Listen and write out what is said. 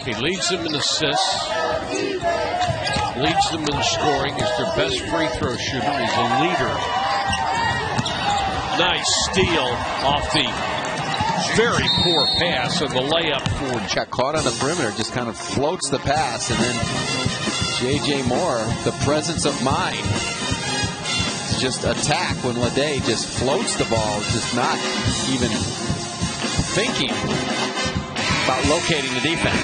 He leads them in assists, leads them in scoring. He's their best free throw shooter. He's a leader. Nice steal off the very poor pass and the layup for Jack. Caught on the perimeter, just kind of floats the pass, and then J.J. Moore, the presence of mind, to just attack when Lede just floats the ball, just not even thinking about locating the defense.